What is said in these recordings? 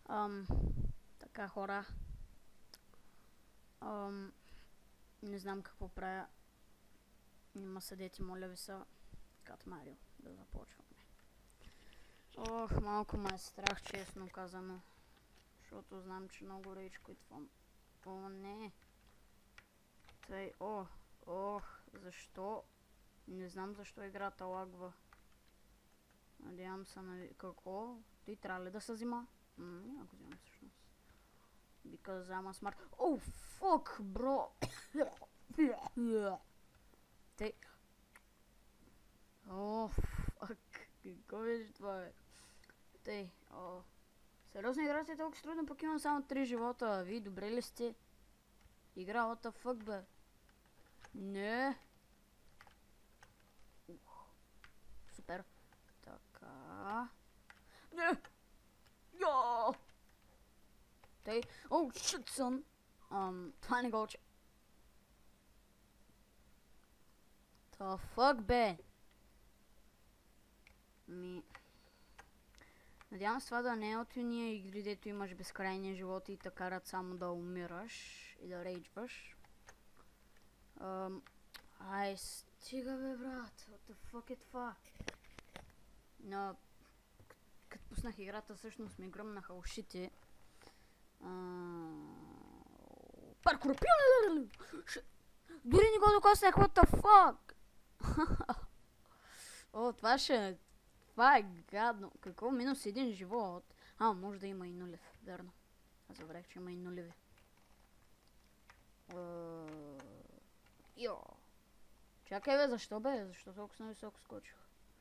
Така хора. Не знам какво правя. Нима седете, моля ви са. Кат Марио, да започваме. Ох, малко ме е страх, честно казано. Защото знам, че много рейдж квитвам. О, не. Тъй, защо? Не знам защо играта лагва. Надявам се на... Какво? Ти трябва ли да се взима? Няма го взимам всъщност. Because I'm a smart... Oh, fuck, bro! Тъй... Fuck. Какво беше това, бе? Тъй, сериозно играта е толкова трудно, пък имам само 3 живота. Вие добре ли сте? Игра, what the fuck, бе? Не. Супер. Така. Не! Йо! Тъй. Shit, son. Това не го уча. The fuck, бе? Надявам се това да не е от уния игри, дето имаш безкрайния живот и те карат само да умираш и да рейджваш. Ай, стига, бе, брат. What the fuck е това? Като пуснах играта, всъщност ми гръмнаха ушите. Паркур! Дори не го докоснах, what the fuck? Това е гадно. Какво? Минус 1 живот. Може да има и нулев. Верно. Аз забравих, че има и нулеви. Чакай, бе, защо, бе? Защо толкова високо скочих?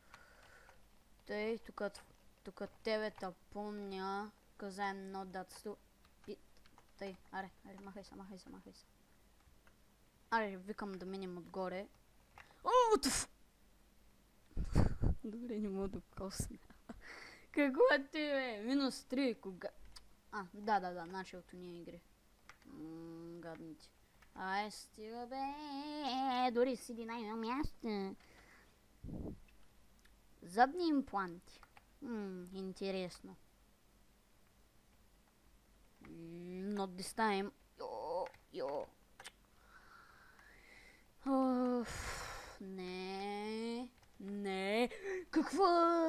Тъй, тук тебе те помня. Казаем not that stupid. Тъй, аре, махай се. Аре, викам да минем отгоре. Добре, не мога да косна. Какво е ти, бе? Минус 3, кога? Да, началото ни игри. Гадните. Ай, стига, бе. Дори седи на място. Задни импланти. Интересно. Not this time. Йо. Не. Какво?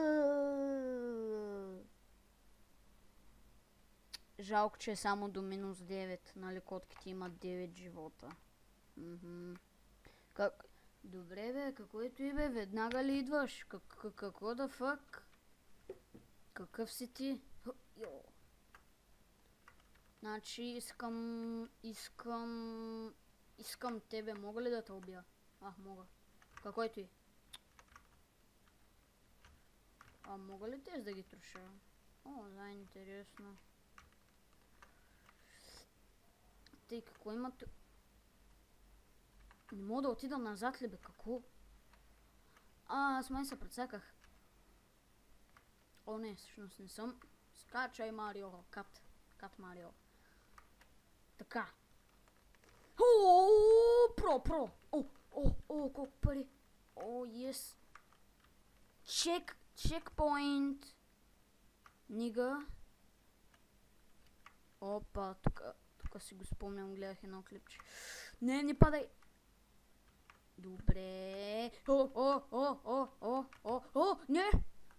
Жалко, че е само до минус 9. Нали, котките имат 9 живота. Добре, бе, какво ето и, бе? Веднага ли идваш? Какво да фак? Какъв си ти? Значи искам тебе. Мога ли да те убия? Мога. Какво ето и? Мога ли тези да ги труша? Интересно. Тъй, какво има тук? Не мога да отида назад ли, бе? Какво? Аз май се прецаках. Не, всъщност не съм. Скачай, Марио. Кат Марио. Така. Про. Колко пари. Yes. Чекпоинт. Нига. Опа, тук си го спомням, гледах едно клипче. Не падай. Добре. Не.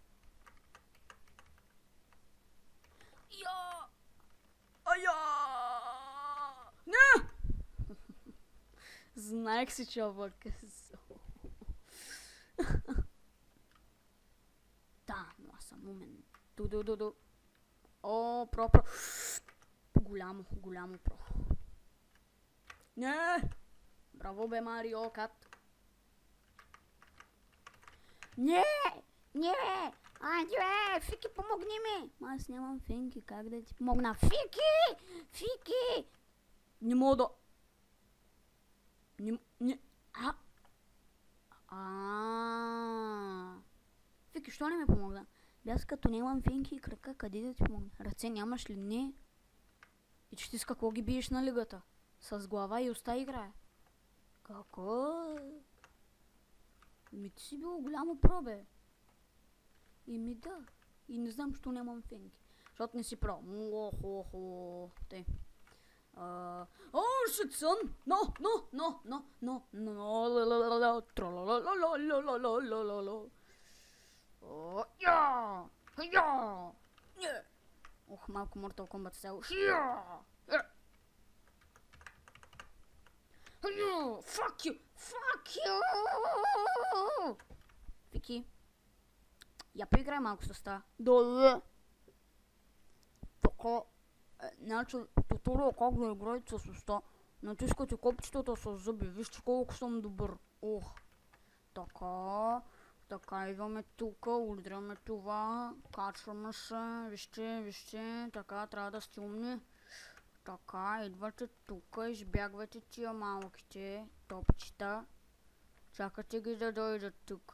Не. Знаех си, че ова късо. Да, но аз съм умен. Ду. Про. Голямо про. Не! Браво, бе, Марио, кат. Не! Фики, помогни ми! Аз нямам финки, как да ти помогна? Фики! Не мога да... Фики, що не ми помогна? Аз като нямам финки и крака, къде да ти помогна? Ръце нямаш ли? Не. И че ти с какво ги биеш на лигата? С глава и уста играе. Какво? Ти си било голямо пробе. Да. И не знам, що нямам фенки. Защото не си про. Муохохо. Тъй. Oh shit, son! No, no, no, no, no, no, la la la la, tra la la la la la la la la la la. Oh, yeah, yeah, yeah. Ох, малко Mortal Kombat стайл. Yeah, yeah, fuck you, fuck you. Вики, я поиграй малко с това. Добре. Така. Значи, туториал как да играете с уста. Натискате копчетата с зъби. Вижте колко съм добър. Ох. Така. Така, идваме тук, удряме това. Качваме се. Вижте, вижте. Така, трябва да сте умни. Така, идвате тук, избягвате тия малките топчета. Чакате ги да дойдат тук.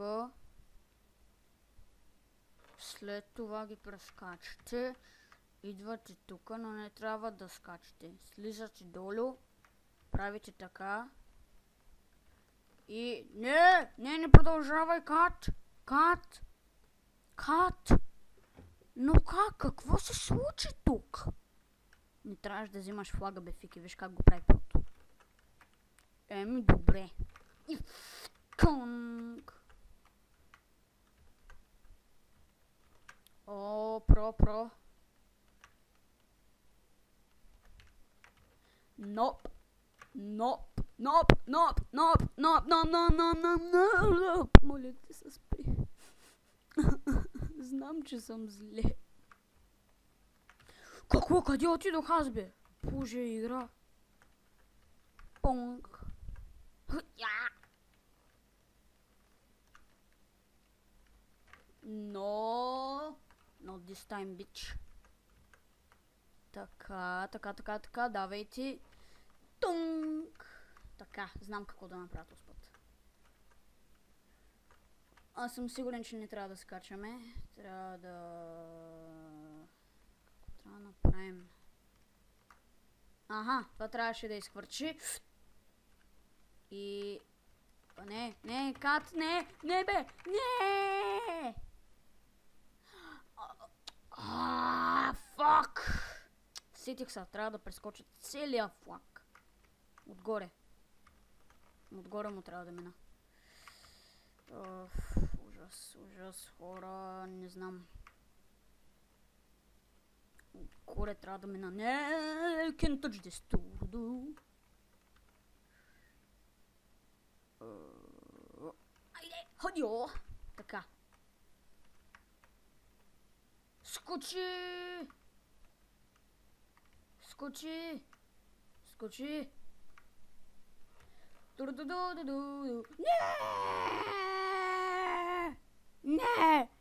След това ги прескачате. Идвате тук, но не трябва да скачате. Слизате долу, правите така. И... Не продължавай, Кат! Кат! Но как? Какво се случи тук? Не трябваше да взимаш флага, бе, Фики, виж как го прави прото. Еми, добре. И... Конг! О, про. Nope. Моля те се спри. Знам, че съм зле. Какво? Къде отидох аз, бе? Боже, игра. Понг. No. Not this time, bitch. Така, давайте. Тунг! Така, знам какво да направя този път. Аз съм сигурен, че не трябва да скачаме. Трябва да направим... Аха, това трябваше да изхвърчи. И... Не, Кат, не, бе, не! Фак! Сетих се, трябва да прескоча целия флаг. Отгоре. Отгоре му трябва да мина. Ужас, хора, не знам. Отгоре трябва да мина. Не, can't touch this. Айде, ходио. Така. Скочи!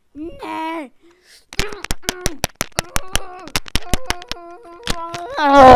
Не!